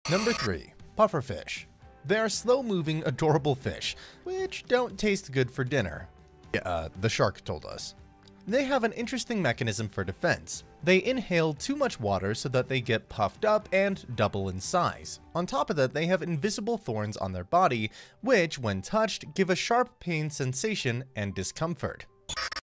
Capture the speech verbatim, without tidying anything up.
Number three. Pufferfish. They are slow-moving, adorable fish, which don't taste good for dinner. Yeah, uh, the shark told us. They have an interesting mechanism for defense. They inhale too much water so that they get puffed up and double in size. On top of that, they have invisible thorns on their body, which, when touched, give a sharp pain sensation and discomfort.